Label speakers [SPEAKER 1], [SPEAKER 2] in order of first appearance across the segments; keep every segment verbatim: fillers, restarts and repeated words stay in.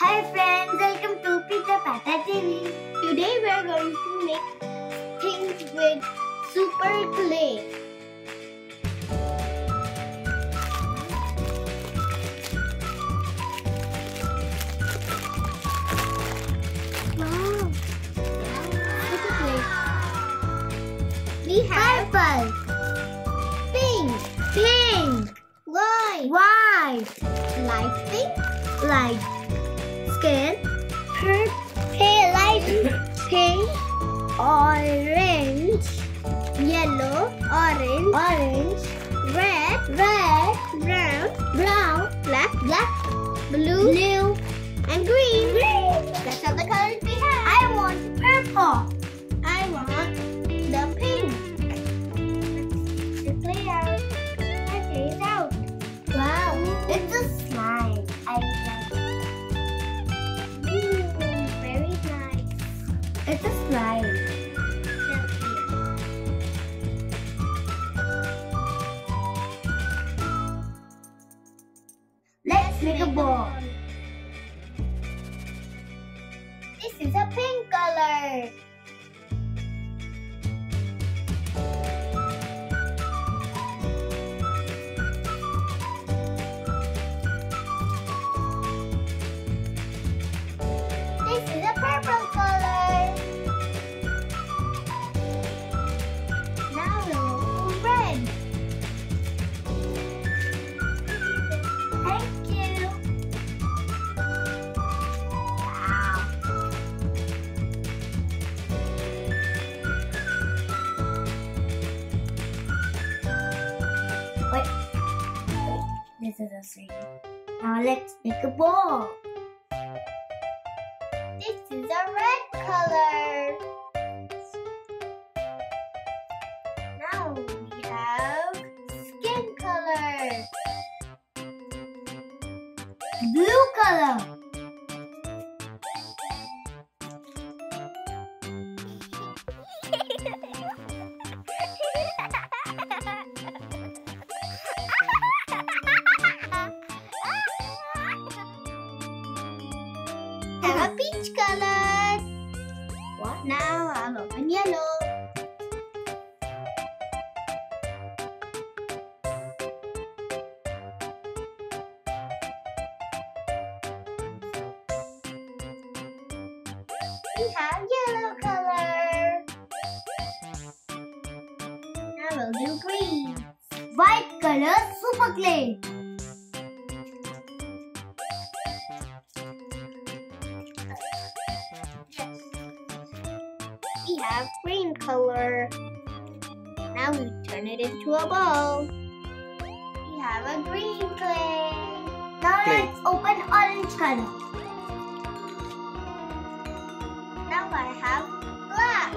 [SPEAKER 1] Hi friends, welcome to PeterPaterTV. Today we are going to make things with super clay. Wow, super clay. We have purple, pink, pink, white, white, light pink, light skin, pale light pink, orange, yellow, orange, orange, red, red, brown, brown, black, black, blue, blue, and green, green. That's all the colors we have. I want purple. I want the pink. Let's play out. Let's play it out. Wow, it's a slime. I like it. Ooh, very nice. It's a slime. Let's make a ball. This is a pink color. This is a purple color. Now we'll do red. Thank you. Wow. Wait. Wait. This is a thing. Now let's make a ball. This is a red color. Now we have skin color. Blue color. Have a peach color. What? Now I'll open yellow. We have yellow color. Now we'll do green. White color super clay. We have green color. Now we turn it into a ball. We have a green clay. Now
[SPEAKER 2] Clay.
[SPEAKER 1] let's open orange color. Now I have black.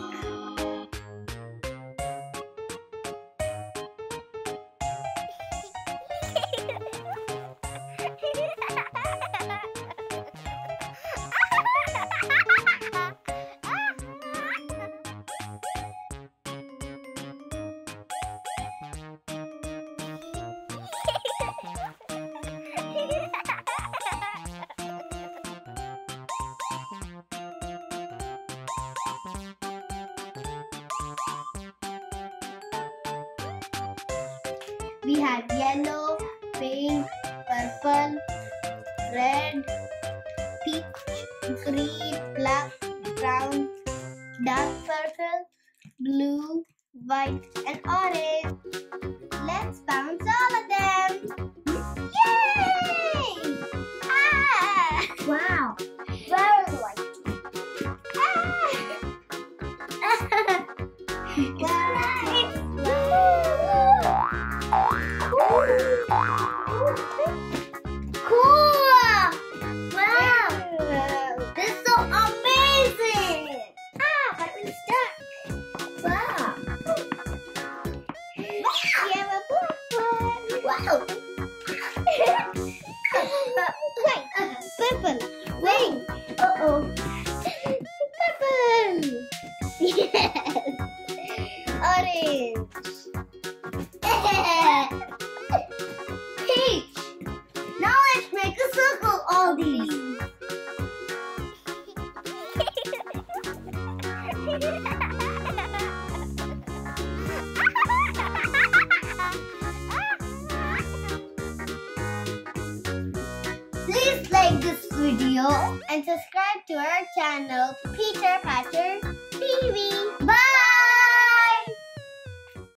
[SPEAKER 1] We have yellow, pink, purple, red, peach, green, black, brown, dark purple, blue, white, and orange. Let's bounce all of them. Yay! Ah! Wow, very white. Ah! Wow. Cool! Wow! This is so amazing! Ah, but we're stuck. Wow! We have a black one. Wow! Wait, purple. Wait. Uh oh. Purple. Yes. Orange. Peach. Now let's make a circle all these. video and subscribe to our channel, Peter Patter T V.